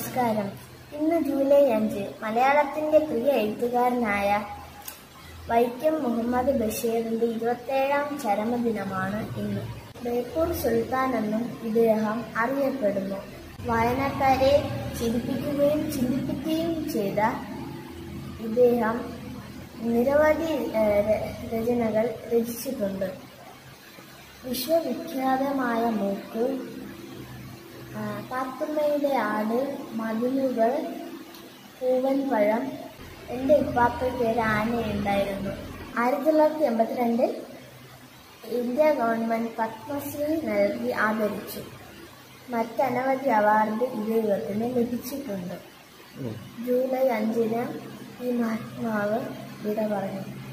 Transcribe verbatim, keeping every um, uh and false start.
നമസ്കാരം. ഇന്ന് ജൂലൈ അഞ്ച്. മലയാളത്തിന്റെ പ്രിയ എഴുത്തുകാരനായ വൈക്കം മുഹമ്മദ് ബഷീറിന്റെ ഇരുപത്തേഴാം ചരമദിനമാണ് ഇന്ന്. ബേപ്പൂർ സുൽത്താൻ എന്നും ഇദ്ദേഹം അറിയപ്പെടുന്നു. വായനക്കാരെ ചിരിപ്പിക്കുകയും ചിന്തിപ്പിക്കുകയും ചെയ്ത ഇദ്ദേഹം നിരവധി രചനകൾ രചിച്ചിട്ടുണ്ട്. വിശ്വവിഖ്യാതമായ മൂക്ക്, പാത്തുമ്മയുടെ ആട്, മതിലുകൾ, പൂവൻപഴം, എൻ്റെ ഉപ്പാപ്പയുടെ പേര് ആനയുണ്ടായിരുന്നു. ആയിരത്തി തൊള്ളായിരത്തി എൺപത്തിരണ്ടിൽ ഇന്ത്യ ഗവൺമെൻറ് പത്മശ്രീ നൽകി ആദരിച്ചു. മറ്റനവധി അവാർഡ് ഇദ്ദേഹത്തിന് ലഭിച്ചിട്ടുണ്ട്. ജൂലൈ അഞ്ചിന് ഈ മഹാത്മാവ് വിട പറഞ്ഞു.